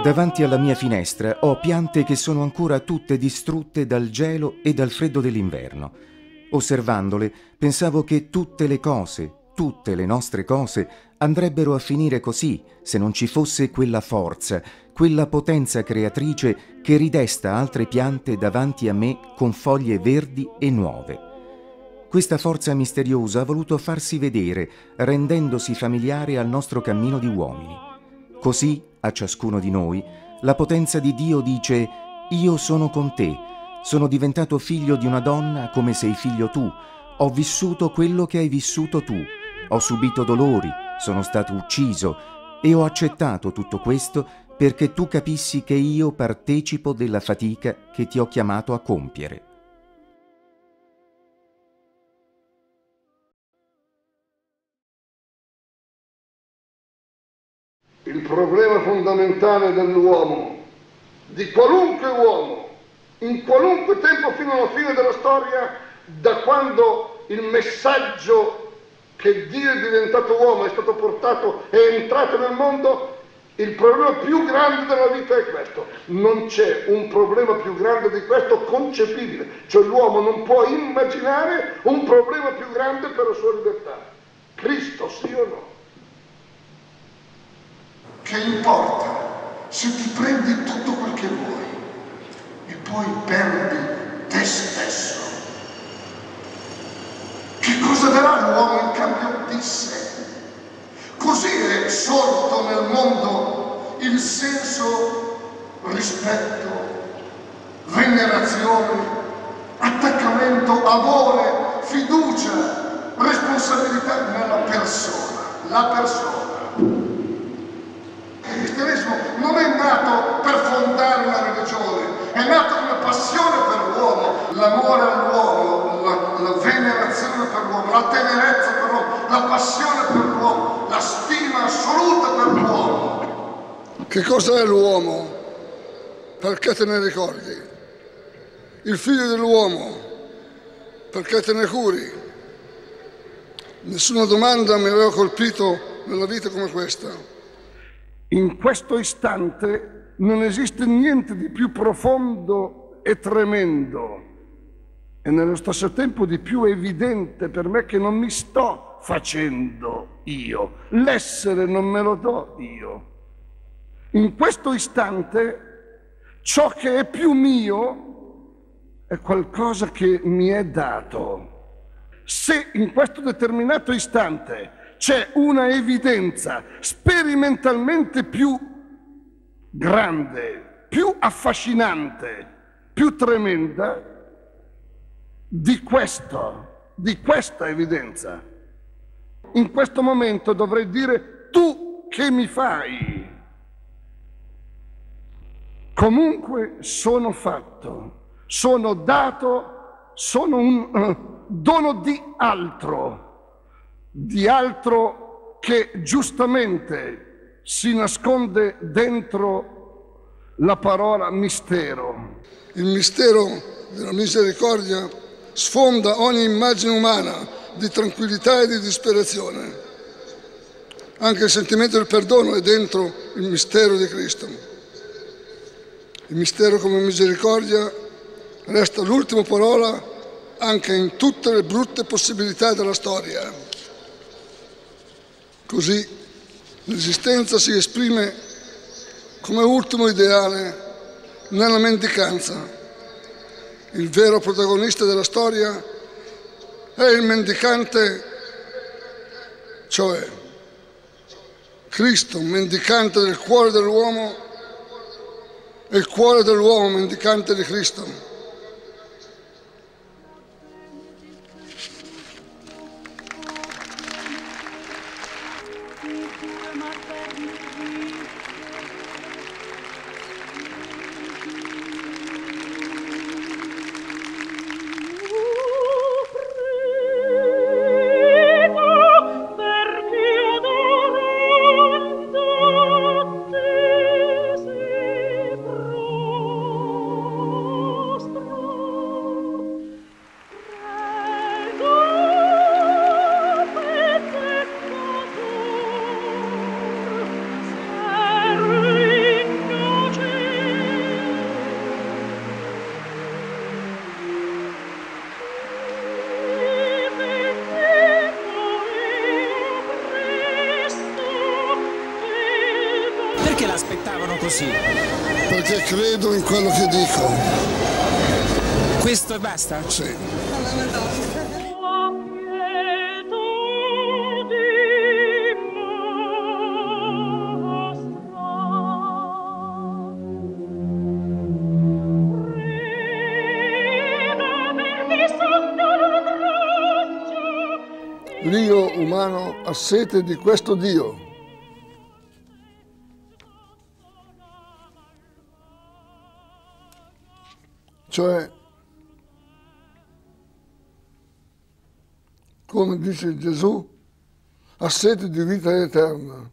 Davanti alla mia finestra ho piante che sono ancora tutte distrutte dal gelo e dal freddo dell'inverno. Osservandole, pensavo che tutte le nostre cose, andrebbero a finire così se non ci fosse quella forza, quella potenza creatrice che ridesta altre piante davanti a me con foglie verdi e nuove. Questa forza misteriosa ha voluto farsi vedere, rendendosi familiare al nostro cammino di uomini. Così, a ciascuno di noi, la potenza di Dio dice: «Io sono con te, sono diventato figlio di una donna come sei figlio tu, ho vissuto quello che hai vissuto tu, ho subito dolori, sono stato ucciso e ho accettato tutto questo perché tu capissi che io partecipo della fatica che ti ho chiamato a compiere». Il problema fondamentale dell'uomo, di qualunque uomo, in qualunque tempo fino alla fine della storia, da quando il messaggio che Dio è diventato uomo è stato portato, è entrato nel mondo, il problema più grande della vita è questo. Non c'è un problema più grande di questo concepibile, cioè l'uomo non può immaginare un problema più grande per la sua libertà. Cristo, sì o no? Che importa se ti prendi tutto quel che vuoi e poi perdi te stesso? Che cosa darà l'uomo in cambio di sé? Così è sorto nel mondo il senso rispetto, venerazione, attaccamento, amore, fiducia, responsabilità nella persona, la persona. Il cristianesimo non è nato per fondare una religione, è nato come passione per l'uomo, l'amore all'uomo, la venerazione per l'uomo, la tenerezza per l'uomo, la passione per l'uomo, la stima assoluta per l'uomo. Che cosa è l'uomo? Perché te ne ricordi? Il figlio dell'uomo? Perché te ne curi? Nessuna domanda mi aveva colpito nella vita come questa. In questo istante non esiste niente di più profondo e tremendo e nello stesso tempo di più evidente per me che non mi sto facendo io. L'essere non me lo do io. In questo istante ciò che è più mio è qualcosa che mi è dato. Se in questo determinato istante c'è una evidenza sperimentalmente più grande, più affascinante, più tremenda di questa evidenza, in questo momento dovrei dire: tu che mi fai? Comunque sono fatto, sono dato, sono un dono di altro che giustamente si nasconde dentro la parola mistero. Il mistero della misericordia sfonda ogni immagine umana di tranquillità e di disperazione. Anche il sentimento del perdono è dentro il mistero di Cristo. Il mistero come misericordia resta l'ultima parola anche in tutte le brutte possibilità della storia. Così l'esistenza si esprime come ultimo ideale nella mendicanza. Il vero protagonista della storia è il mendicante, cioè Cristo, mendicante del cuore dell'uomo, e il cuore dell'uomo mendicante di Cristo. Perché l'aspettavano così? Perché credo in quello che dico. Questo e basta? Sì. L'io umano ha sete di questo Dio. Cioè, come dice Gesù, ha sete di vita eterna.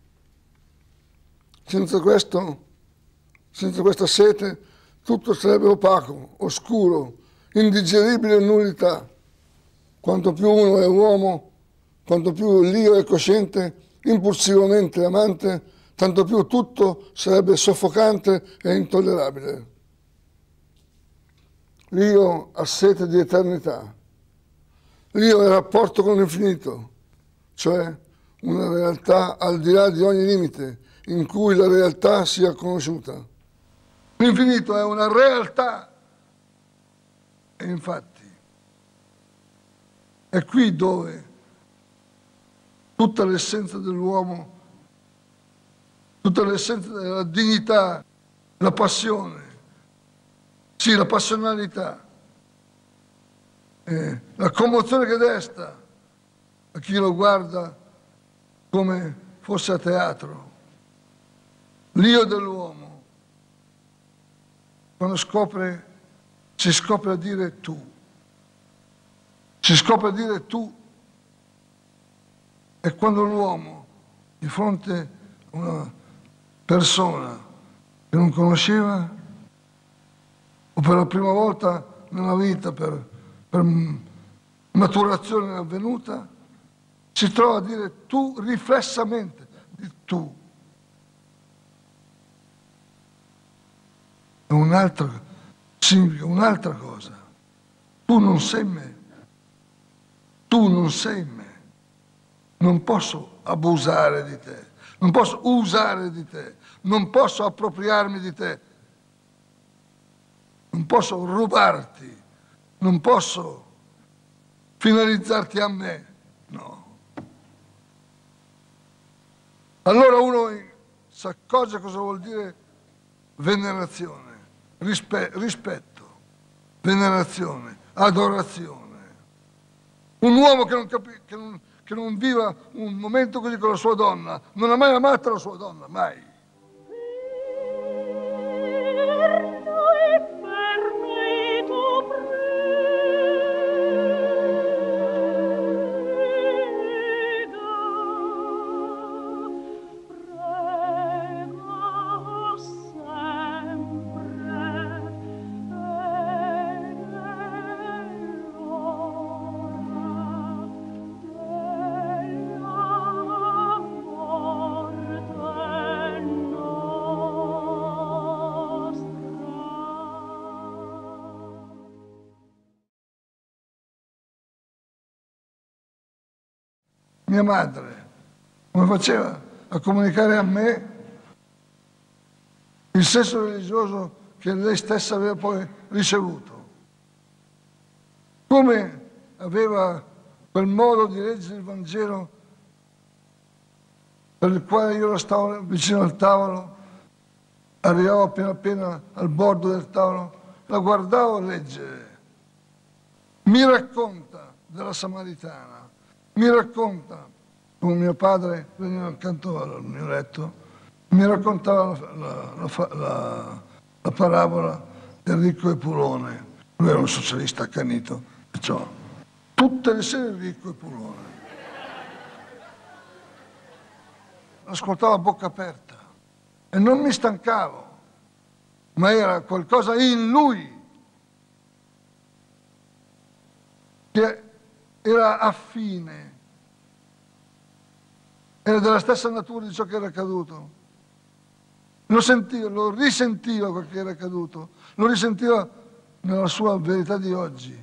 Senza questa sete, tutto sarebbe opaco, oscuro, indigeribile nullità. Quanto più uno è uomo, quanto più l'io è cosciente, impulsivamente amante, tanto più tutto sarebbe soffocante e intollerabile. L'io ha sete di eternità. L'io è il rapporto con l'infinito, cioè una realtà al di là di ogni limite, in cui la realtà sia conosciuta. L'infinito è una realtà e infatti è qui dove tutta l'essenza dell'uomo, tutta l'essenza della dignità, la passione, sì, la passionalità, la commozione che desta a chi lo guarda come fosse a teatro. L'io dell'uomo, quando si scopre a dire tu. Si scopre a dire tu, e quando l'uomo, di fronte a una persona che non conosceva, o per la prima volta nella vita, per maturazione avvenuta, si trova a dire tu riflessamente, di tu. È un'altra, significa un'altra cosa. Tu non sei me. Tu non sei me, non posso abusare di te, non posso usare di te, non posso appropriarmi di te, non posso rubarti, non posso finalizzarti a me, no. Allora uno si accorge cosa vuol dire venerazione, rispetto, venerazione, adorazione. Un uomo che non viva un momento così con la sua donna, non ha mai amato la sua donna, mai. Mia madre, come faceva a comunicare a me il senso religioso che lei stessa aveva poi ricevuto. Come aveva quel modo di leggere il Vangelo per il quale io stavo vicino al tavolo, arrivavo appena al bordo del tavolo, la guardavo leggere. Mi racconta della Samaritana. Mi racconta, come mio padre veniva accanto al mio letto, mi raccontava la parabola del ricco e Pulone. Lui era un socialista accanito, perciò tutte le sere il ricco e Pulone. Ascoltavo a bocca aperta e non mi stancavo, ma era qualcosa in lui che era affine, era della stessa natura di ciò che era accaduto. Lo sentiva, lo risentiva quel che era accaduto, lo risentiva nella sua verità di oggi.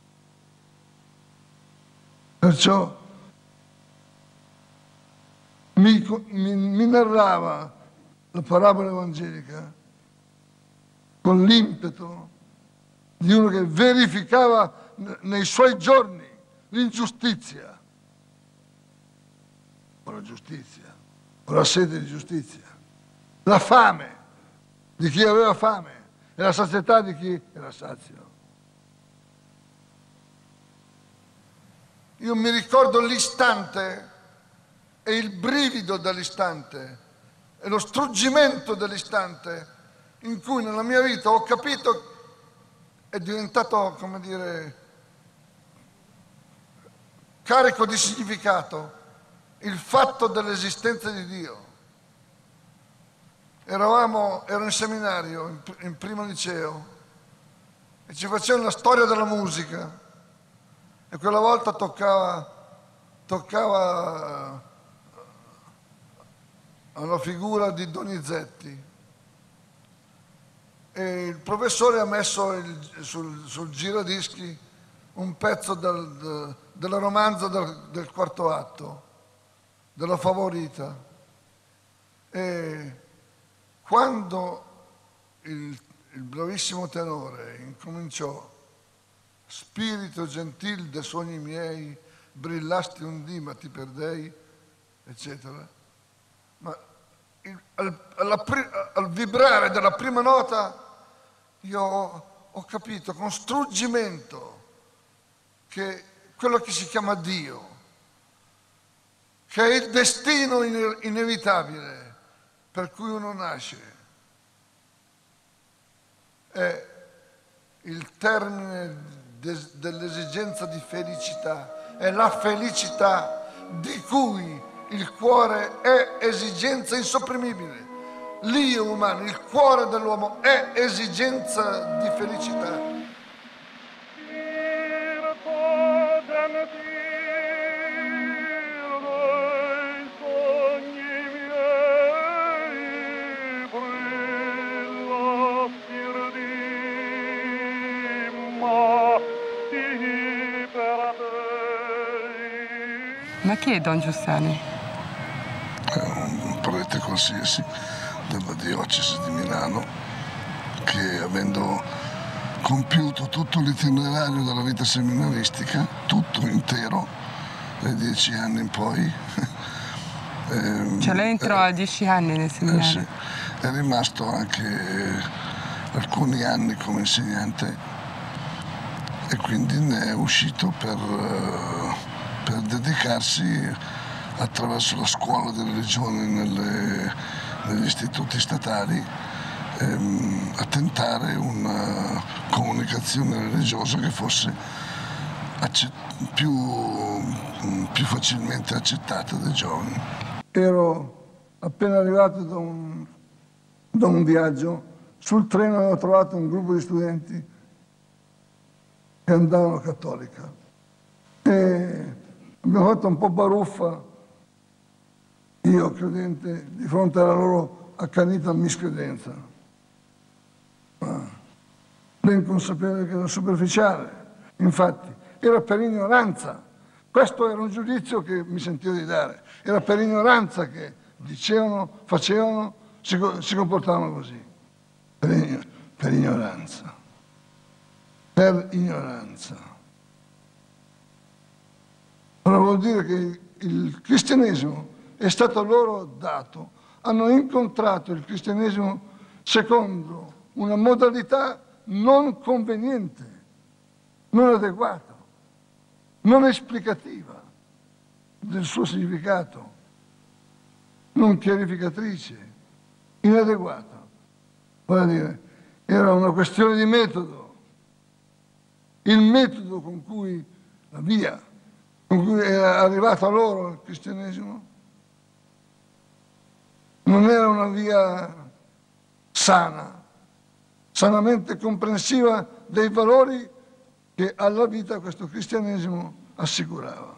Perciò mi narrava la parabola evangelica con l'impeto di uno che verificava nei suoi giorni l'ingiustizia, o la giustizia, o la sete di giustizia, la fame di chi aveva fame e la sazietà di chi era sazio. Io mi ricordo l'istante e il brivido dell'istante e lo struggimento dell'istante in cui nella mia vita ho capito, è diventato, come dire, carico di significato, il fatto dell'esistenza di Dio. Ero in seminario, in primo liceo, e ci facevano la storia della musica, e quella volta toccava alla figura di Donizetti. E il professore ha messo sul giradischi un pezzo della romanza del quarto atto, della Favorita. E quando il bravissimo tenore incominciò: spirito gentil de sogni miei, brillasti un dì ma ti perdei, eccetera, ma al vibrare della prima nota io ho capito con struggimento che quello che si chiama Dio, che è il destino inevitabile per cui uno nasce, è il termine dell'esigenza di felicità, è la felicità di cui il cuore è esigenza insopprimibile. L'io umano, il cuore dell'uomo è esigenza di felicità. Ma chi è Don Giussani? È un prete qualsiasi della diocesi di Milano che, avendo compiuto tutto l'itinerario della vita seminaristica, tutto intero, dai 10 anni in poi. Cioè lei entrò a 10 anni nel seminario? Sì, è rimasto anche alcuni anni come insegnante e quindi ne è uscito per dedicarsi, attraverso la scuola di religione negli istituti statali, a tentare una comunicazione religiosa che fosse più facilmente accettata dai giovani. Ero appena arrivato da un viaggio, sul treno avevo trovato un gruppo di studenti che andavano a Cattolica e abbiamo fatto un po' baruffa, io credente, di fronte alla loro accanita miscredenza, ma ben consapevole che era superficiale. Infatti era per ignoranza, questo era un giudizio che mi sentivo di dare, era per ignoranza che dicevano, facevano, si comportavano così, per ignoranza. Allora vuol dire che il cristianesimo è stato loro dato, hanno incontrato il cristianesimo secondo una modalità non conveniente, non adeguata, non esplicativa del suo significato, non chiarificatrice, inadeguata. Vuol dire, era una questione di metodo. Il metodo con cui, la via con cui era arrivato a loro il cristianesimo non era una via sana, sanamente comprensiva dei valori che alla vita questo cristianesimo assicurava.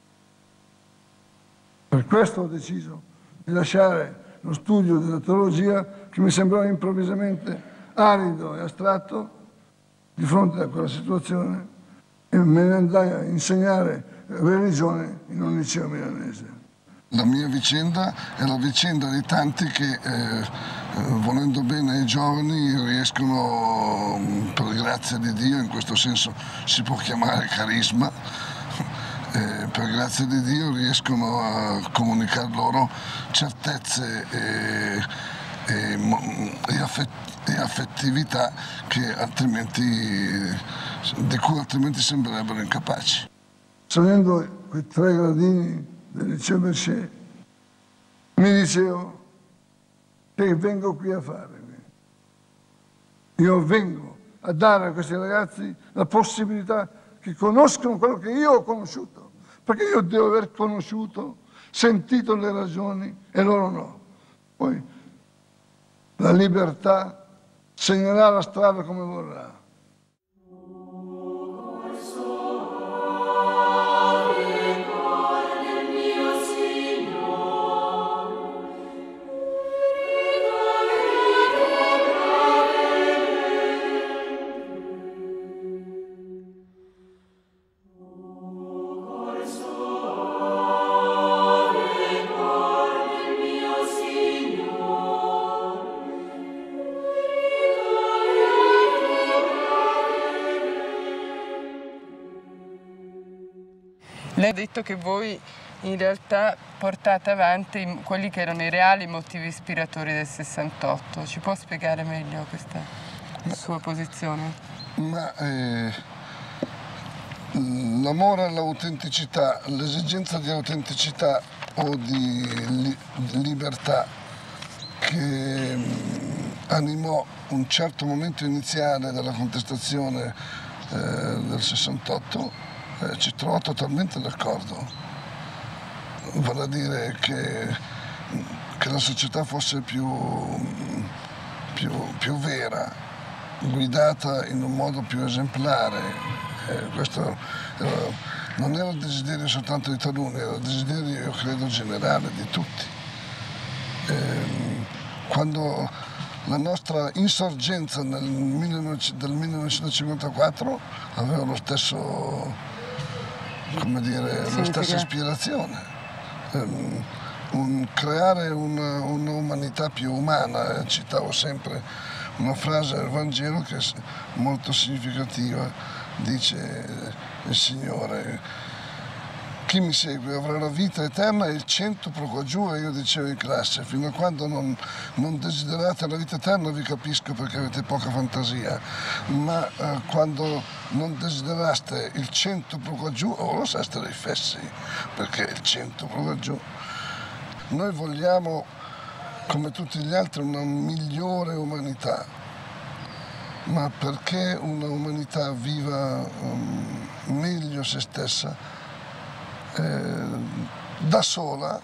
Per questo ho deciso di lasciare lo studio della teologia, che mi sembrava improvvisamente arido e astratto di fronte a quella situazione, e me ne andai a insegnare religione in un liceo milanese. La mia vicenda è la vicenda di tanti che, volendo bene ai giovani, riescono, per grazia di Dio, in questo senso si può chiamare carisma, per grazia di Dio riescono a comunicare loro certezze e affettività di cui altrimenti sembrerebbero incapaci. Salendo quei 3 gradini del liceo Mercier, mi dicevo che vengo qui a fare. Io vengo a dare a questi ragazzi la possibilità che conoscano quello che io ho conosciuto, perché io devo aver conosciuto, sentito le ragioni e loro no. Poi la libertà segnerà la strada come vorrà. Lei ha detto che voi in realtà portate avanti quelli che erano i reali motivi ispiratori del 68. Ci può spiegare meglio questa sua posizione? Ma l'amore all'autenticità, l'esigenza di autenticità o di libertà che animò un certo momento iniziale della contestazione del 68 ci trovo totalmente d'accordo. Vale a dire che la società fosse più vera, guidata in un modo più esemplare. Questo non era il desiderio soltanto di taluni, era il desiderio, io credo, generale di tutti. Quando la nostra insorgenza del 1954 aveva lo stesso, come dire, la stessa ispirazione, creare un'umanità più umana. Citavo sempre una frase del Vangelo che è molto significativa, dice il Signore: chi mi segue avrà la vita eterna e il centuplo qua giù. E io dicevo in classe: fino a quando non desiderate la vita eterna vi capisco, perché avete poca fantasia, ma quando non desideraste il centuplo qua giù, lo sareste dei fessi, perché il centuplo qua giù. Noi vogliamo, come tutti gli altri, una migliore umanità, ma perché una umanità viva meglio se stessa, da sola,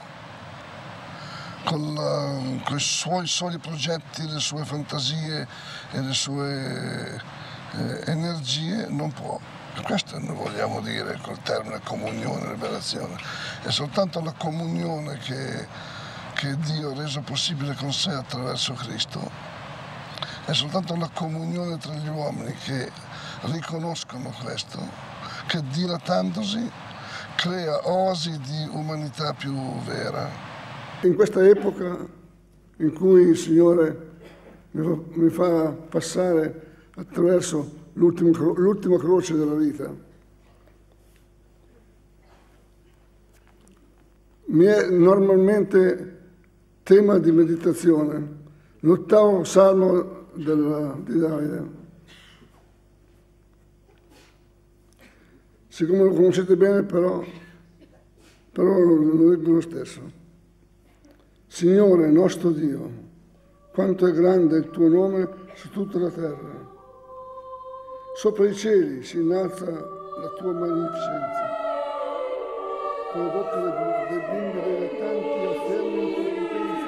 con i suoi soli progetti, le sue fantasie e le sue energie, non può. Questo noi vogliamo dire col termine comunione, rivelazione. È soltanto la comunione che Dio ha reso possibile con sé attraverso Cristo. È soltanto la comunione tra gli uomini che riconoscono questo, che dilatandosi crea oasi di umanità più vera. In questa epoca in cui il Signore mi fa passare attraverso l'ultima croce della vita, mi è normalmente tema di meditazione l'8° salmo di Davide. Siccome lo conoscete bene, però lo leggo lo stesso. Signore nostro Dio, quanto è grande il tuo nome su tutta la terra. Sopra i cieli si innalza la tua magnificenza. Con la bocca dei bimbi dei lattanti affermi il tuo potenza.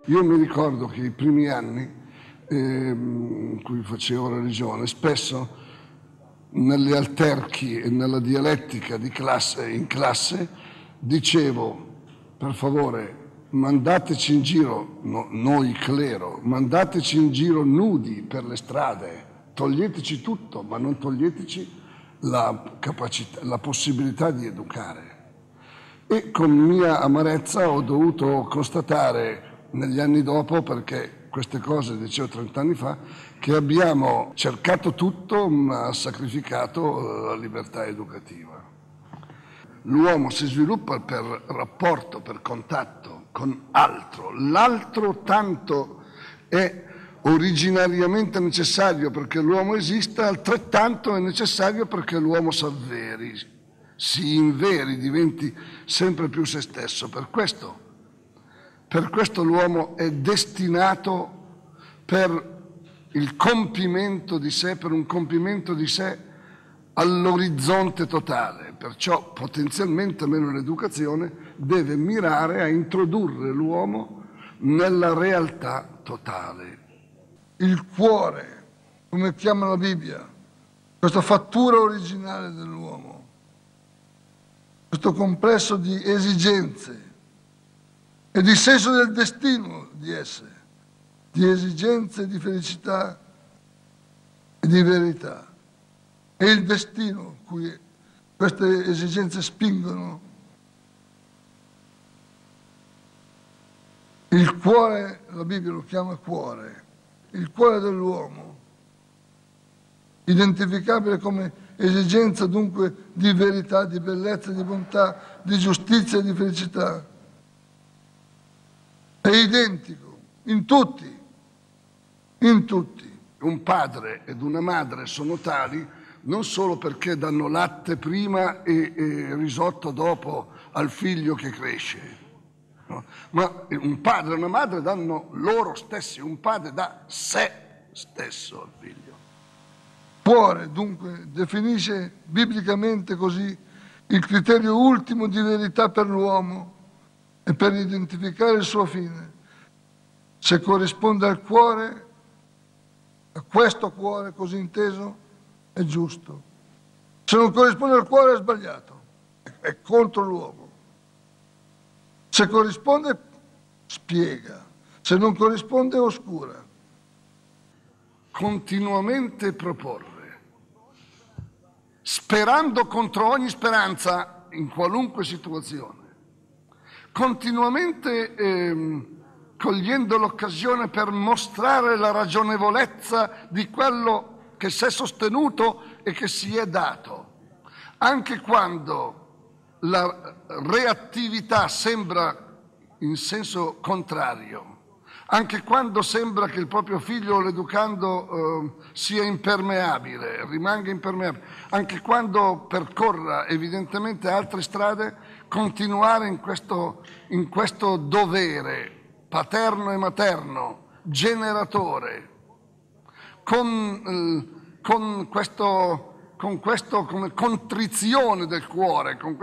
Io mi ricordo che i primi anni in cui facevo religione, spesso negli alterchi e nella dialettica di classe, in classe, dicevo: per favore, mandateci in giro, noi clero, mandateci in giro nudi per le strade, toglieteci tutto, ma non toglieteci la capacità, la possibilità di educare. E con mia amarezza ho dovuto constatare negli anni dopo, perché queste cose dicevo 30 anni fa, che abbiamo cercato tutto ma sacrificato la libertà educativa. L'uomo si sviluppa per rapporto, per contatto con altro. L'altro tanto è originariamente necessario perché l'uomo esista, altrettanto è necessario perché l'uomo si inveri, diventi sempre più se stesso. Per questo l'uomo è destinato per il compimento di sé, per un compimento di sé all'orizzonte totale. Perciò potenzialmente, almeno l'educazione, deve mirare a introdurre l'uomo nella realtà totale. Il cuore, come chiama la Bibbia, questa fattura originale dell'uomo, questo complesso di esigenze e di senso del destino di essere, di esigenze, di felicità e di verità. È il destino cui queste esigenze spingono. Il cuore, la Bibbia lo chiama cuore, il cuore dell'uomo, identificabile come esigenza dunque di verità, di bellezza, di bontà, di giustizia e di felicità. È identico in tutti, in tutti. Un padre ed una madre sono tali non solo perché danno latte prima e risotto dopo al figlio che cresce, no? Ma un padre e una madre danno loro stessi, un padre dà sé stesso al figlio. Cuore, dunque, definisce biblicamente così il criterio ultimo di verità per l'uomo e per identificare il suo fine. Se corrisponde al cuore, a questo cuore così inteso, è giusto. Se non corrisponde al cuore è sbagliato, è contro l'uomo. Se corrisponde, spiega. Se non corrisponde, oscura. Continuamente proporre, sperando contro ogni speranza in qualunque situazione, continuamente cogliendo l'occasione per mostrare la ragionevolezza di quello che si è sostenuto e che si è dato, anche quando la reattività sembra in senso contrario, anche quando sembra che il proprio figlio, l'educando, sia impermeabile, rimanga impermeabile, anche quando percorra evidentemente altre strade, continuare in questo dovere paterno e materno, generatore, con come contrizione del cuore, con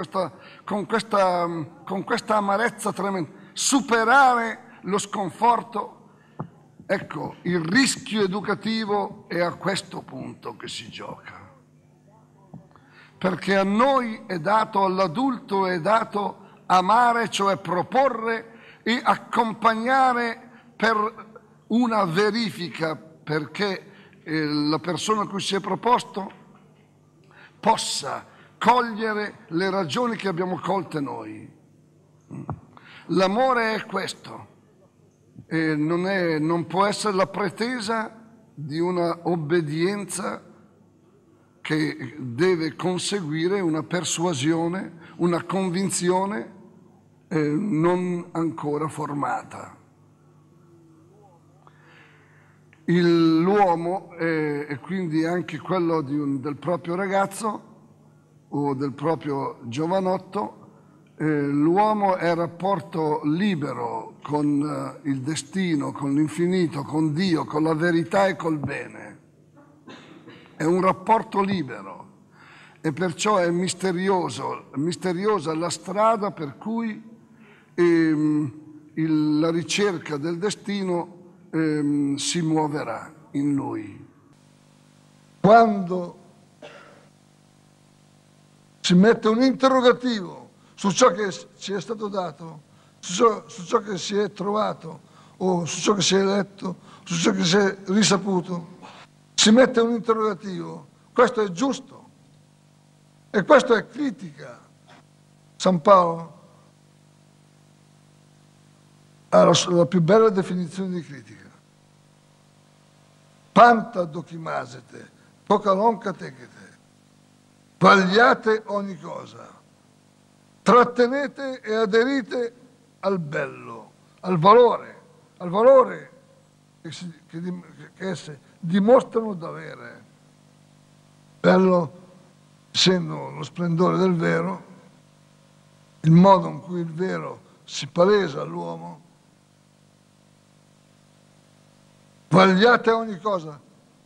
questa amarezza tremenda, superare lo sconforto. Ecco, il rischio educativo è a questo punto che si gioca. Perché a noi è dato, all'adulto è dato amare, cioè proporre e accompagnare per una verifica, perché la persona a cui si è proposto possa cogliere le ragioni che abbiamo colte noi. L'amore è questo, e non può essere la pretesa di una obbedienza che deve conseguire una persuasione, una convinzione non ancora formata. L'uomo, e quindi anche quello del proprio ragazzo o del proprio giovanotto, l'uomo è rapporto libero con il destino, con l'infinito, con Dio, con la verità e col bene. È un rapporto libero e perciò è misteriosa la strada per cui la ricerca del destino si muoverà in lui. Quando si mette un interrogativo su ciò che ci è stato dato, su ciò che si è trovato, o su ciò che si è letto, su ciò che si è risaputo, si mette un interrogativo. Questo è giusto e questo è critica. San Paolo ha la più bella definizione di critica. Panta docimásete, tocalon catechete, vagliate ogni cosa, trattenete e aderite al bello, al valore che esse dimostrano d'avere. Bello essendo lo splendore del vero, il modo in cui il vero si palesa all'uomo. Vagliate ogni cosa.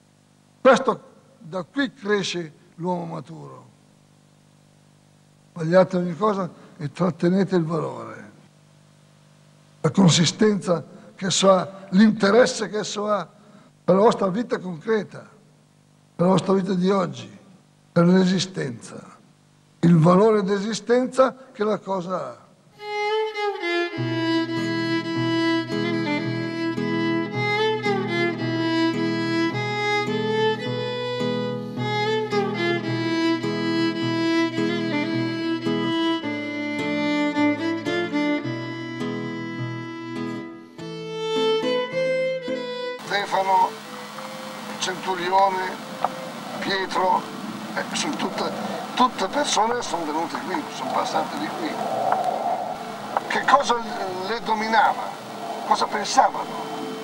Da qui cresce l'uomo maturo. Vagliate ogni cosa e trattenete il valore, la consistenza che esso ha, l'interesse che esso ha per la vostra vita concreta, per la vostra vita di oggi, per l'esistenza, il valore d'esistenza che la cosa ha. Stefano, Centurione, Pietro, sono tutte persone che sono venute qui, sono passate di qui. Che cosa le dominava? Cosa pensavano?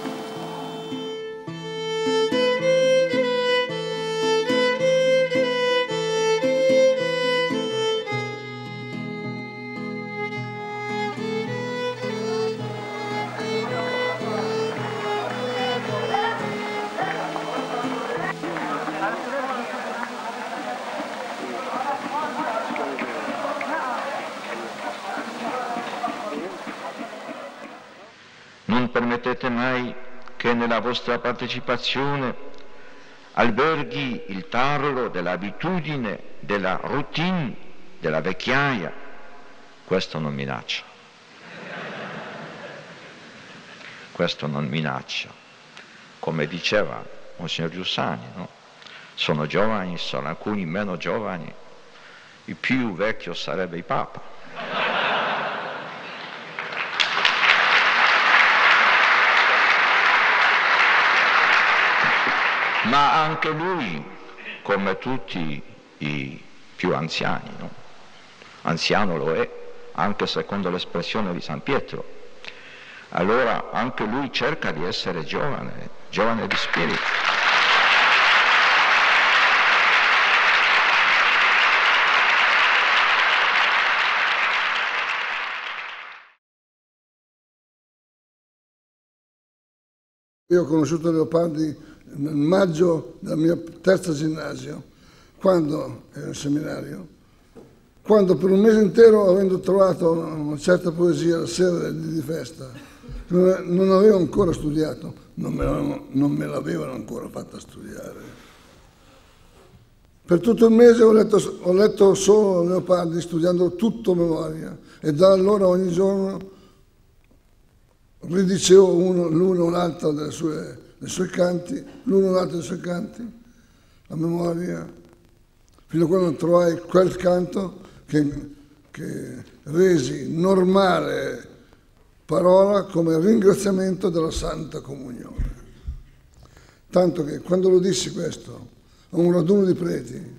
Non permettete mai che nella vostra partecipazione alberghi il tarlo dell'abitudine, della routine, della vecchiaia. Questo non minaccia. Questo non minaccia. Come diceva Monsignor Giussani, no? Sono giovani, sono alcuni meno giovani, il più vecchio sarebbe il Papa. Ma anche lui, come tutti i più anziani, no? Anziano lo è, anche secondo l'espressione di San Pietro. Allora anche lui cerca di essere giovane, giovane di spirito. Io ho conosciuto Leopardi nel maggio del mio terzo ginnasio, quando ero in seminario, quando per un mese intero, avendo trovato una certa poesia la sera di festa, non avevo ancora studiato, non me l'avevano ancora fatta studiare. Per tutto il mese ho letto solo Leopardi, studiando tutto a memoria, e da allora ogni giorno ridicevo l'uno o l'altro dei suoi canti, l'uno o l'altro dei suoi canti, a memoria, fino a quando trovai quel canto che resi normale parola come ringraziamento della Santa Comunione. Tanto che quando lo dissi questo a un raduno di preti,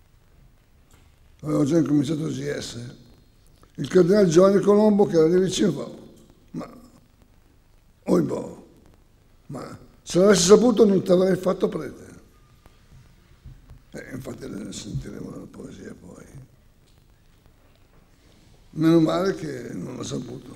avevo già incominciato a GS, il cardinale Giovanni Colombo, che era lì vicino, fa: ma se l'avessi saputo non ti avrei fatto prete. Infatti ne sentiremo la poesia poi. Meno male che non l'ho saputo.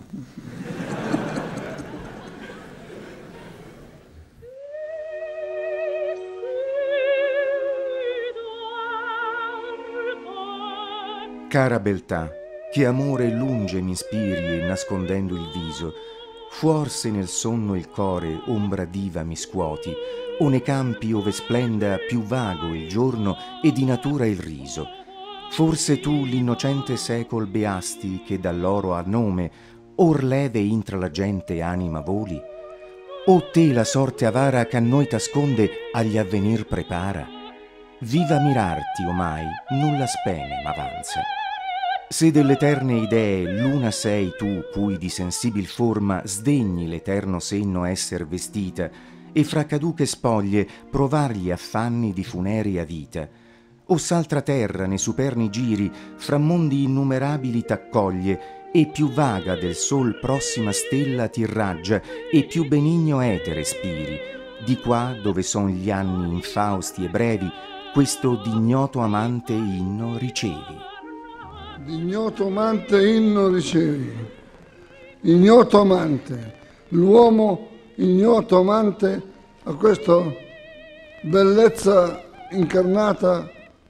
Cara beltà, che amore lunge m'ispiri nascondendo il viso, Forse nel sonno il core ombra diva mi scuoti, o nei campi ove splenda più vago il giorno e di natura il riso. Forse tu l'innocente secol beasti che dall'oro ha nome, or leve intra la gente anima voli? O te la sorte avara che a noi t'asconde agli avvenir prepara? Viva mirarti omai, nulla spene m'avanza. Se dell'eterne idee l'una sei tu cui di sensibil forma sdegni l'eterno senno esser vestita e fra caduche spoglie provar gli affanni di funerea vita, o s'altra terra ne superni giri fra mondi innumerabili t'accoglie e più vaga del sol prossima stella t'irraggia e più benigno etere spiri, di qua dove son gli anni infausti e brevi questo d'ignoto amante inno ricevi. D'ignoto amante inno ricevi, ignoto amante, l'uomo ignoto amante a questa bellezza incarnata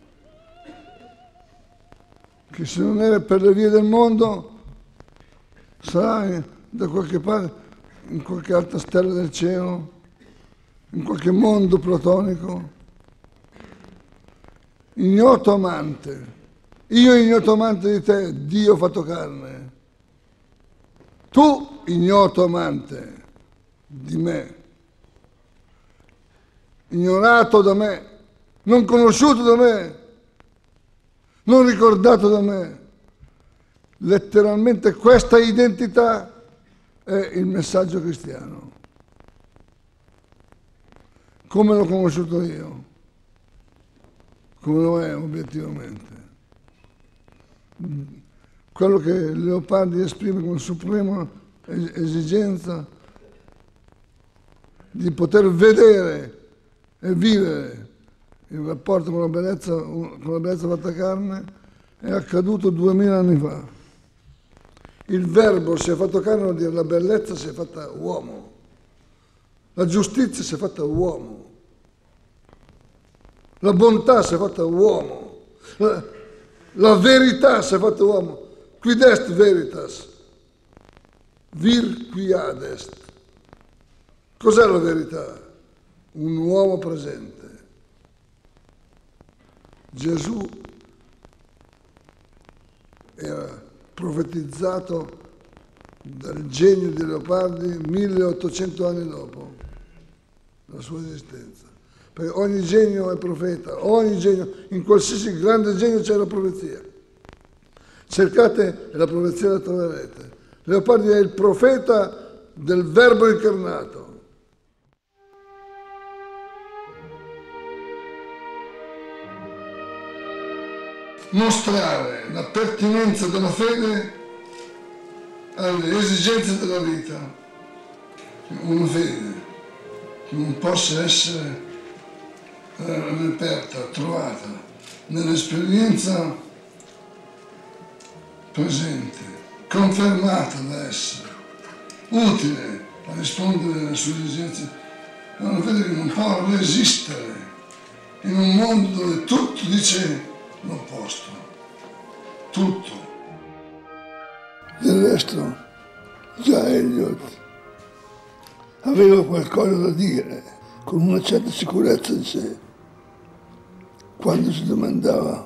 che se non è per le vie del mondo sarà da qualche parte, in qualche altra stella del cielo, in qualche mondo platonico. Ignoto amante. Io ignoto amante di te, Dio fatto carne. Tu ignoto amante di me, ignorato da me, non conosciuto da me, non ricordato da me. Letteralmente questa identità è il messaggio cristiano. Come l'ho conosciuto io, come lo è obiettivamente. Quello che Leopardi esprime come suprema esigenza di poter vedere e vivere il rapporto con la bellezza fatta carne è accaduto 2000 anni fa. Il verbo si è fatto carne, vuol dire la bellezza si è fatta uomo, la giustizia si è fatta uomo, la bontà si è fatta uomo, la verità si è fatta uomo. Quid est veritas? Vir quiad est. Cos'è la verità? Un uomo presente. Gesù era profetizzato dal genio di Leopardi 1800 anni dopo la sua esistenza. Perché ogni genio è profeta, ogni genio, in qualsiasi grande genio c'è la profezia. Cercate e la profezia la troverete. Leopardi è il profeta del Verbo incarnato. Mostrare la pertinenza della fede alle esigenze della vita. Una fede che non possa essere reperta, trovata nell'esperienza presente, confermata da essere, utile a rispondere alle sue esigenze. È una fede che non può resistere in un mondo dove tutto dice l'opposto, tutto. Del resto, già Eliot aveva qualcosa da dire, con una certa sicurezza di sé, quando si domandava: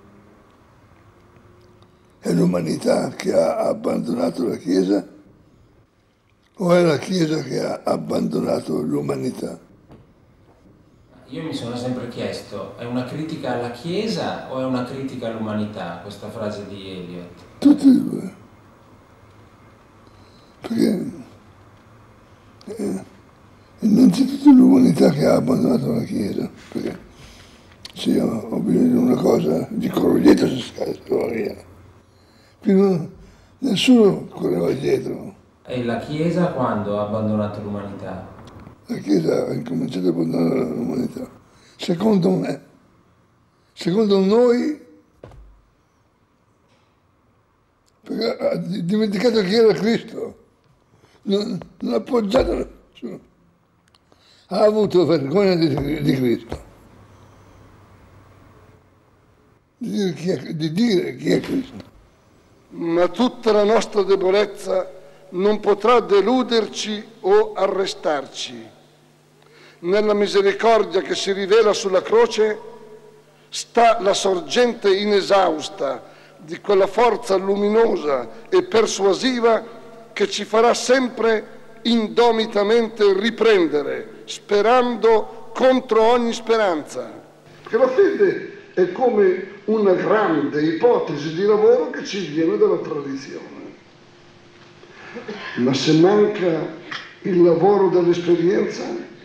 è l'umanità che ha abbandonato la Chiesa o è la Chiesa che ha abbandonato l'umanità? Io mi sono sempre chiesto, è una critica alla Chiesa o è una critica all'umanità, questa frase di Eliot? Tutte e due. Perché innanzitutto l'umanità che ha abbandonato la Chiesa, perché se io ho bisogno di una cosa, gli corro dietro se scappo via. Prima nessuno correva dietro. E la Chiesa quando ha abbandonato l'umanità? La Chiesa ha incominciato a abbandonare l'umanità. Secondo me, secondo noi, perché ha dimenticato chi era Cristo, non ha appoggiato nessuno. Ha avuto vergogna di Cristo, di dire chi è Cristo. Ma tutta la nostra debolezza non potrà deluderci o arrestarci. Nella misericordia che si rivela sulla croce sta la sorgente inesausta di quella forza luminosa e persuasiva che ci farà sempre indomitamente riprendere, sperando contro ogni speranza. Che la fede è come una grande ipotesi di lavoro che ci viene dalla tradizione. Ma se manca il lavoro dell'esperienza,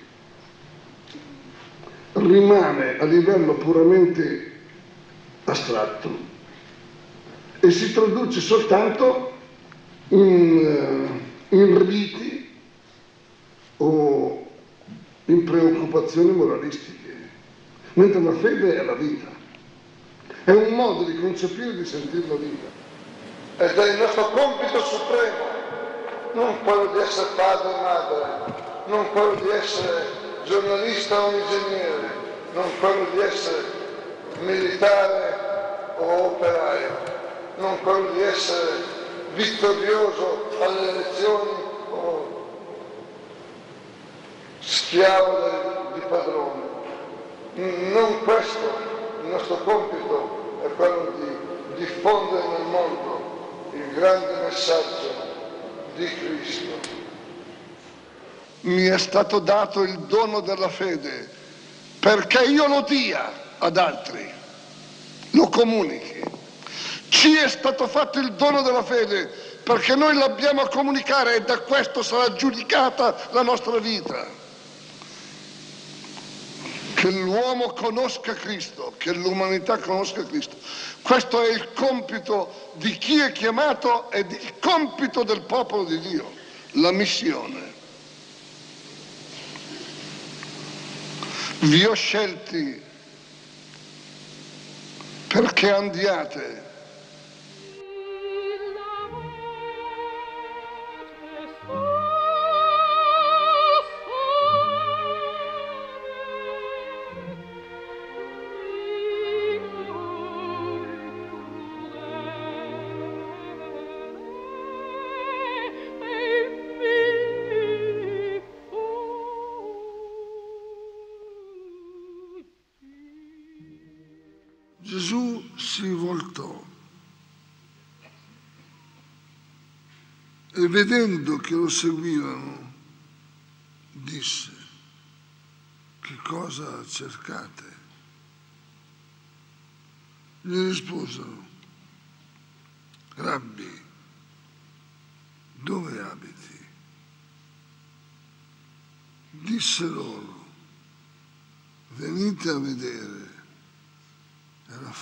rimane a livello puramente astratto e si traduce soltanto in riti o in preoccupazioni moralistiche, mentre la fede è la vita, è un modo di concepire e di sentire la vita. Ed è il nostro compito supremo, non quello di essere padre e madre, non quello di essere giornalista o ingegnere, non quello di essere militare o operaio, non quello di essere vittorioso alle elezioni o schiavo di padrone. Non questo, il nostro compito è quello di diffondere nel mondo il grande messaggio di Cristo. Mi è stato dato il dono della fede perché io lo dia ad altri, lo comunichi. Ci è stato fatto il dono della fede perché noi l'abbiamo a comunicare e da questo sarà giudicata la nostra vita. Che l'uomo conosca Cristo, che l'umanità conosca Cristo. Questo è il compito di chi è chiamato ed il compito del popolo di Dio, la missione. Vi ho scelti perché andiate. Gesù si voltò e vedendo che lo seguivano disse: che cosa cercate? Gli risposero: Rabbi, dove abiti? Disse loro: venite a vedere. È la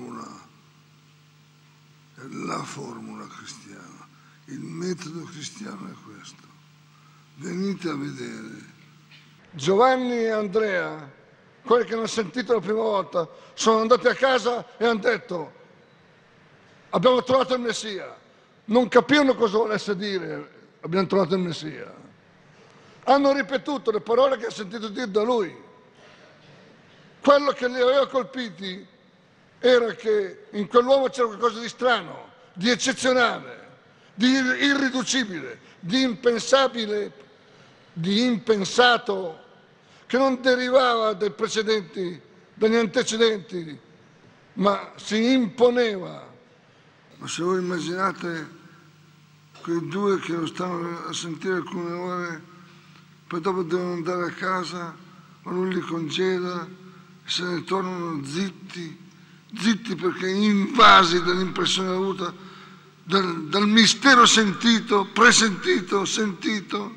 formula cristiana, il metodo cristiano è questo. Venite a vedere. Giovanni e Andrea, quelli che hanno sentito la prima volta, sono andati a casa e hanno detto: abbiamo trovato il Messia. Non capivano cosa volesse dire, abbiamo trovato il Messia. Hanno ripetuto le parole che hanno sentito dire da lui. Quello che li aveva colpiti era che in quell'uomo c'era qualcosa di strano, di eccezionale, di irriducibile, di impensabile, di impensato, che non derivava dagli antecedenti, ma si imponeva. Ma se voi immaginate quei due che lo stanno a sentire alcune ore, poi dopo devono andare a casa, ma lui li congeda e se ne tornano zitti perché invasi dall'impressione avuta, dal mistero sentito, presentito, sentito.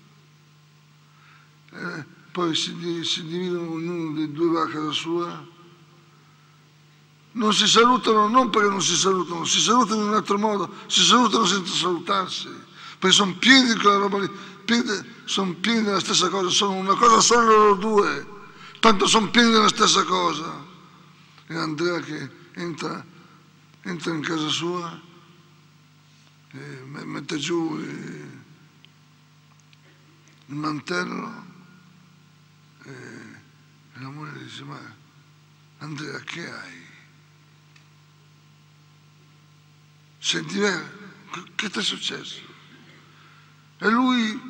Poi si dividono, ognuno dei due va a casa sua. Non si salutano, non perché non si salutano in un altro modo, si salutano senza salutarsi, perché sono pieni di quella roba lì, sono pieni della stessa cosa, sono una cosa solo loro due, tanto sono pieni della stessa cosa. E Andrea che entra in casa sua e mette giù il mantello e la moglie gli dice: ma Andrea, che hai? Senti, che ti è successo? E lui,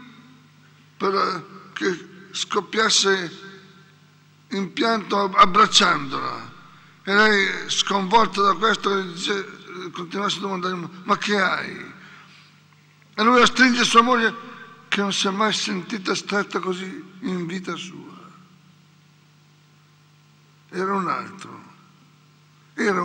che scoppiasse in pianto abbracciandola, e lei, sconvolta da questo, continuasse a domandare: ma che hai? E lui a stringere sua moglie, che non si è mai sentita stretta così in vita sua. Era un altro, era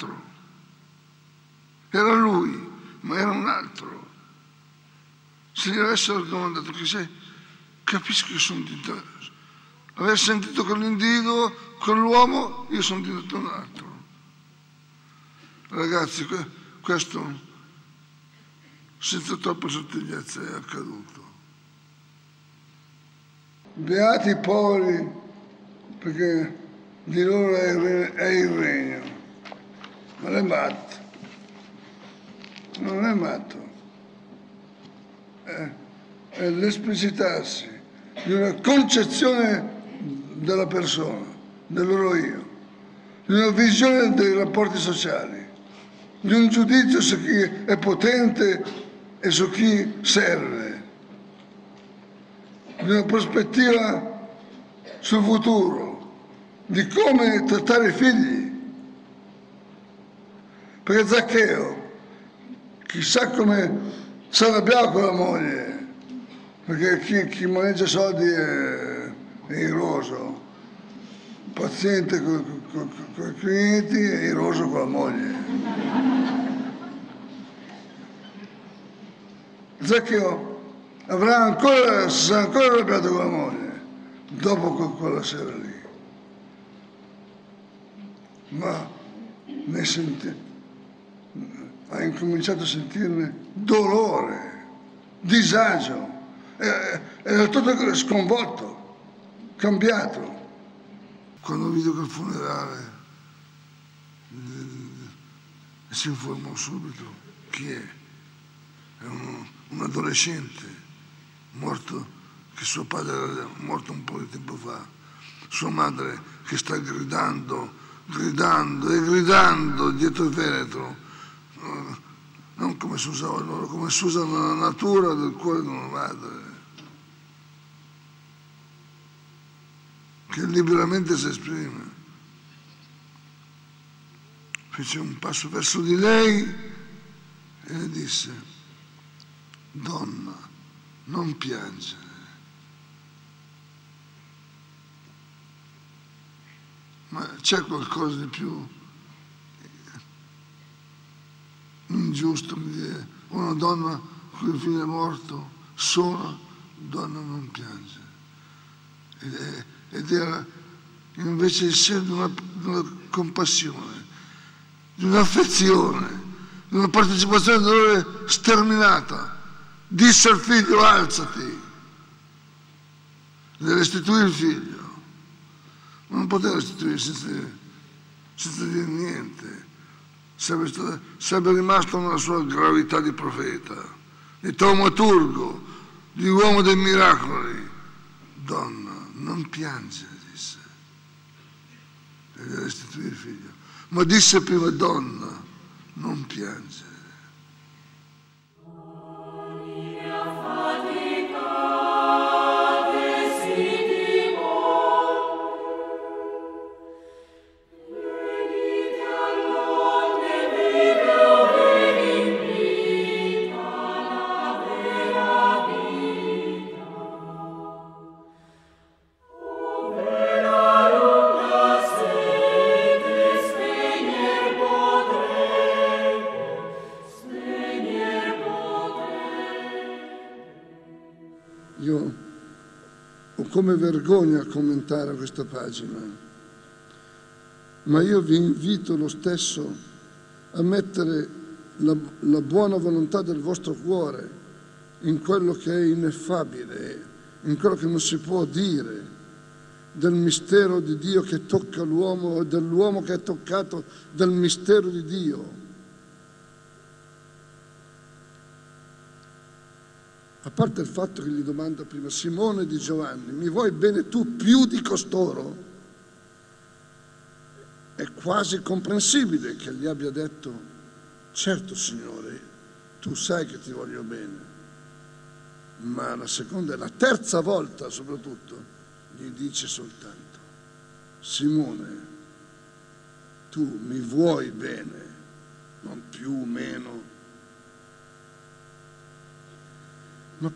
lui, ma era un altro. Se gli avessero domandato chi sei, capisco che sono diventato, aver sentito quell'individuo, quell'uomo, io sono diventato un altro. Ragazzi, questo senza troppa sottigliezza è accaduto. Beati i poveri, perché di loro è il regno. Non è matto. Non è matto. È l'esplicitarsi di una concezione della persona, del loro io, di una visione dei rapporti sociali, di un giudizio su chi è potente e su chi serve, di una prospettiva sul futuro, di come trattare i figli. Perché Zaccheo, chissà come si arrabbiava con la moglie, perché chi maneggia soldi è iroso, paziente con i clienti e iroso con la moglie. Zaccheo si sarà ancora arrabbiato con la moglie dopo quella sera lì, ma ha incominciato a sentirne dolore, disagio, era tutto sconvolto, cambiato. Quando vide quel funerale si informò subito chi è. È un adolescente morto, che suo padre era morto un po' di tempo fa, sua madre che sta gridando dietro il feretro, non come si usava loro, come si usa nella natura del cuore di una madre, che liberamente si esprime. Fece un passo verso di lei e le disse: donna, non piangere. Ma c'è qualcosa di più ingiusto di dire una donna cui figlio è morto, sola, donna non piange. Ed era invece il segno di una compassione, di un'affezione, di una partecipazione al dolore sterminata. Disse al figlio: alzati, le restituì il figlio. Ma non poteva restituire senza dire niente. Sarebbe rimasto nella sua gravità di profeta, di taumaturgo, di uomo dei miracoli. Donna, non piangere, disse. E le restituì il figlio. Ma disse prima: donna, non piangere. Io ho come vergogna a commentare questa pagina, ma io vi invito lo stesso a mettere la buona volontà del vostro cuore in quello che è ineffabile, in quello che non si può dire, del mistero di Dio che tocca l'uomo e dell'uomo che è toccato dal mistero di Dio. A parte il fatto che gli domanda prima: Simone di Giovanni, mi vuoi bene tu più di costoro? È quasi comprensibile che gli abbia detto: certo Signore, tu sai che ti voglio bene. ma la seconda e la terza volta soprattutto gli dice soltanto: Simone, tu mi vuoi bene, non più o meno, ma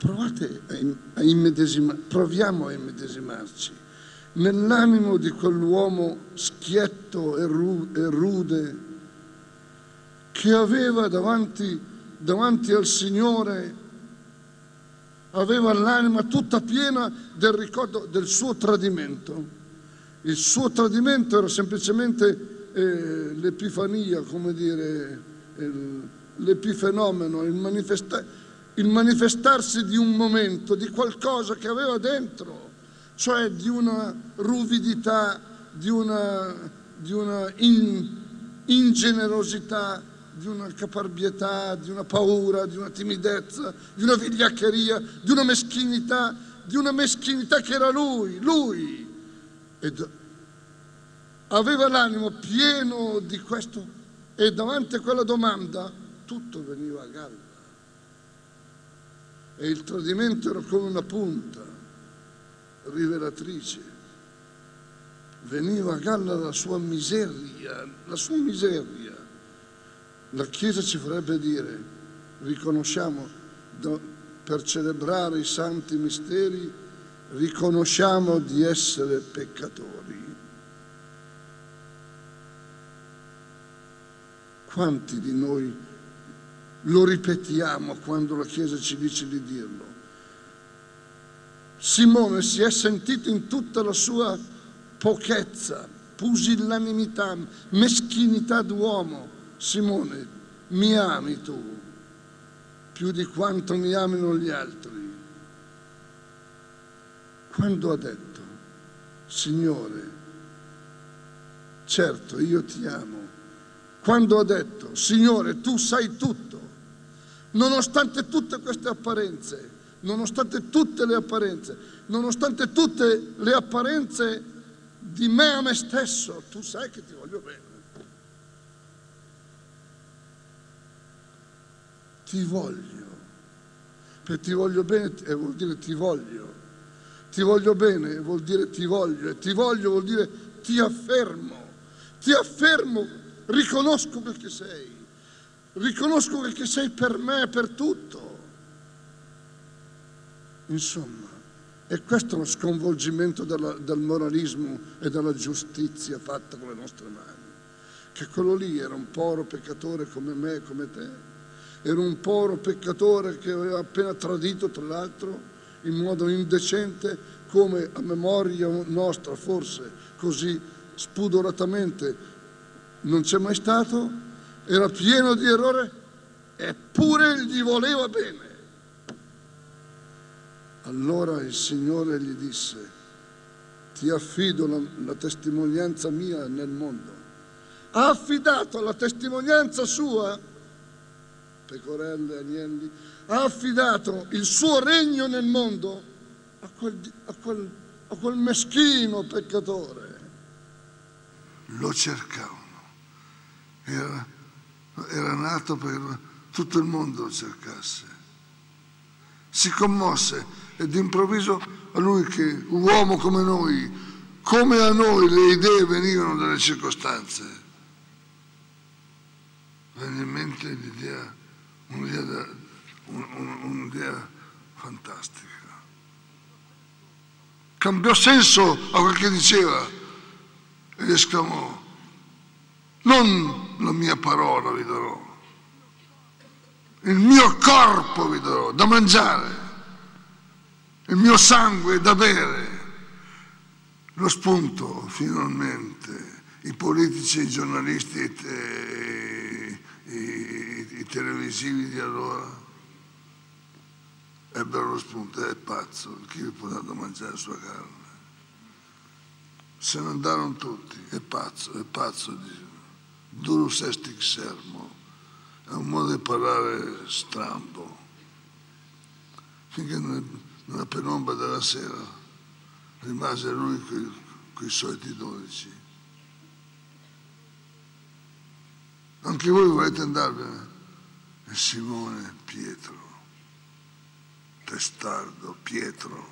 proviamo a immedesimarci nell'animo di quell'uomo schietto e rude che aveva davanti al Signore, aveva l'anima tutta piena del ricordo del suo tradimento. Il suo tradimento era semplicemente l'epifania, come dire, l'epifenomeno, il manifestarsi di un momento, di qualcosa che aveva dentro, cioè di una ruvidità, di una ingenerosità, di una caparbietà, di una paura, di una timidezza, di una vigliaccheria, di una meschinità che era lui. Ed aveva l'animo pieno di questo, e davanti a quella domanda tutto veniva a galla. E il tradimento era come una punta rivelatrice. Veniva a galla la sua miseria. La Chiesa ci vorrebbe dire: riconosciamo, per celebrare i santi misteri, riconosciamo di essere peccatori. Quanti di noi lo ripetiamo quando la Chiesa ci dice di dirlo? Simone si è sentito in tutta la sua pochezza, pusillanimità, meschinità d'uomo: Simone, mi ami tu più di quanto mi amino gli altri? Quando ha detto: Signore, certo io ti amo. Quando ha detto: Signore, tu sai tutto, nonostante tutte queste apparenze, nonostante tutte le apparenze di me a me stesso, tu sai che ti voglio bene. Ti voglio, perché ti voglio bene vuol dire ti voglio. Ti voglio bene vuol dire ti voglio, e ti voglio vuol dire ti affermo, riconosco quel che sei per me, per tutto. Insomma, è questo lo sconvolgimento del moralismo e della giustizia fatta con le nostre mani, che quello lì era un povero peccatore come me e come te. Era un povero peccatore che aveva appena tradito, tra l'altro, in modo indecente, come a memoria nostra, forse così spudoratamente non c'è mai stato. Era pieno di errore, eppure gli voleva bene. Allora il Signore gli disse: ti affido la testimonianza mia nel mondo. Ha affidato la testimonianza sua, pecorelle, agnelli, ha affidato il suo regno nel mondo a quel meschino peccatore. Lo cercavano, era nato per tutto il mondo lo cercasse. Si commosse e d'improvviso a lui, che uomo come noi, come a noi le idee venivano dalle circostanze, venne in mente un'idea fantastica. Cambiò senso a quel che diceva ed esclamò: non la mia parola vi darò, il mio corpo vi darò da mangiare, il mio sangue da bere. Lo spunto, finalmente, i politici, i giornalisti, i televisivi di allora ebbero lo spunto: è pazzo, chi vi può dare da mangiare sua carne? Se ne andarono tutti: è pazzo, durus estic sermo, è un modo di parlare strambo. Finché nella penombra della sera rimase lui coi soliti 12. Anche voi volete andarvene? E Simone Pietro, testardo, Pietro,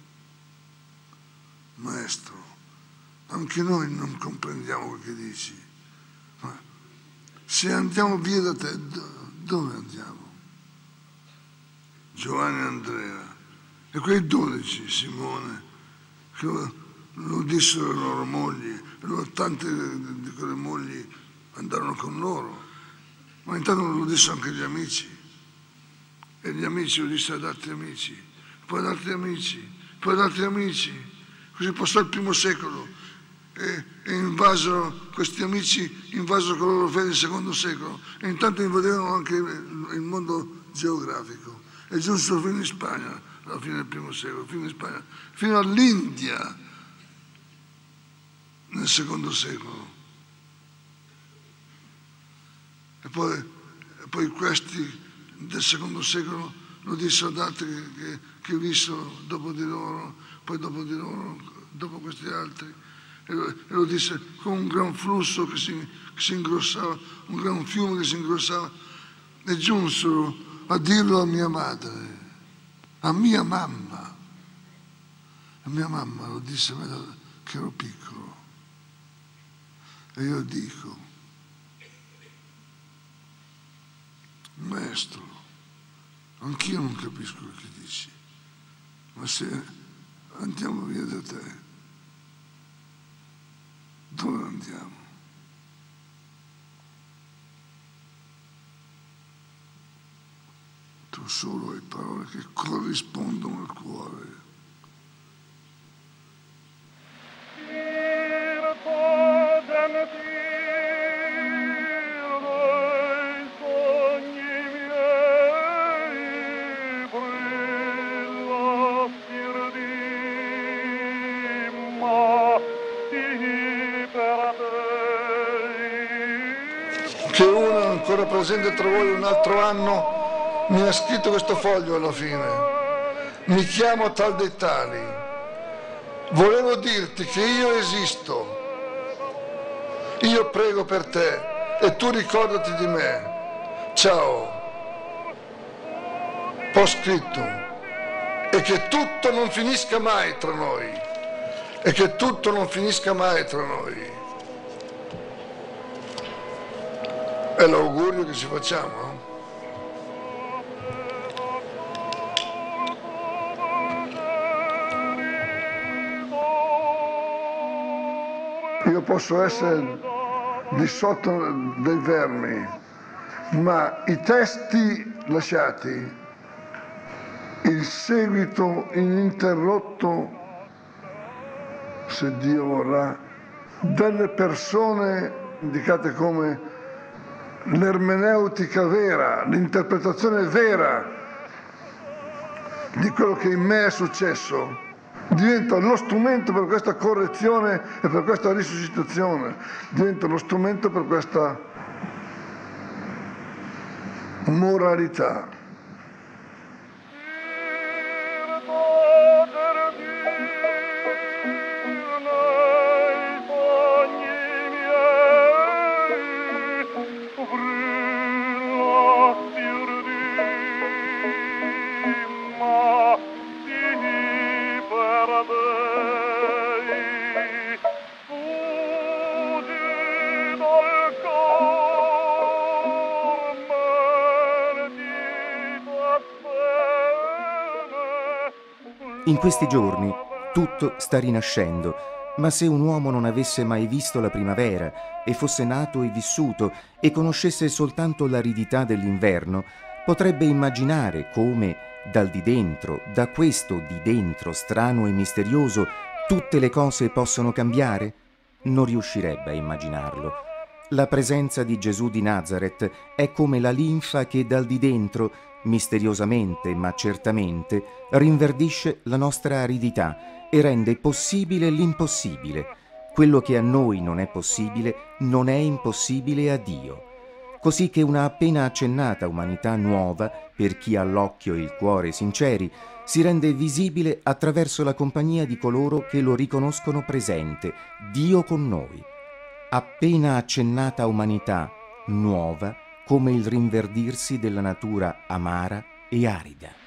maestro, anche noi non comprendiamo quel che dici, ma se andiamo via da te, dove andiamo? Giovanni e Andrea e quei 12, Simone, che lo dissero alle loro mogli, e tante di quelle mogli andarono con loro, ma intanto lo dissero anche gli amici, e gli amici lo dissero ad altri amici, poi ad altri amici, poi ad altri amici, così passò il primo secolo e questi amici invasero con la loro fede il secondo secolo e intanto invadevano anche il mondo geografico e giunsero fino in Spagna alla fine del primo secolo, fino in Spagna, fino all'India nel secondo secolo. E poi questi del secondo secolo lo dissero ad altri che vissero dopo di loro, poi dopo di loro, dopo questi altri, e lo disse con un gran flusso che si ingrossava, un gran fiume che si ingrossava, e giunsero a dirlo a mia madre, a mia mamma. A mia mamma lo disse che ero piccolo. E io dico, maestro, anch'io non capisco il che dici, ma se andiamo via da te, dove andiamo? Tu solo hai parole che corrispondono al cuore. Che uno ancora presente tra voi un altro anno mi ha scritto questo foglio alla fine. Mi chiamo tal dei tali. Volevo dirti che io esisto. Io prego per te e tu ricordati di me. Ciao. Ho scritto. E che tutto non finisca mai tra noi. E che tutto non finisca mai tra noi. È l'augurio che ci facciamo, no? Io posso essere di sotto dei vermi, ma i testi lasciati, il seguito ininterrotto, se Dio vorrà, delle persone indicate come l'ermeneutica vera, l'interpretazione vera di quello che in me è successo, diventa lo strumento per questa correzione e per questa risuscitazione, diventa lo strumento per questa moralità. In questi giorni tutto sta rinascendo, ma se un uomo non avesse mai visto la primavera e fosse nato e vissuto e conoscesse soltanto l'aridità dell'inverno, potrebbe immaginare come dal di dentro, da questo di dentro strano e misterioso, tutte le cose possono cambiare? Non riuscirebbe a immaginarlo. La presenza di Gesù di Nazaret è come la linfa che dal di dentro, misteriosamente ma certamente, rinverdisce la nostra aridità e rende possibile l'impossibile. Quello che a noi non è possibile non è impossibile a Dio. Così che una appena accennata umanità nuova, per chi ha l'occhio e il cuore sinceri, si rende visibile attraverso la compagnia di coloro che lo riconoscono presente, Dio con noi. Appena accennata umanità nuova, come il rinverdirsi della natura amara e arida.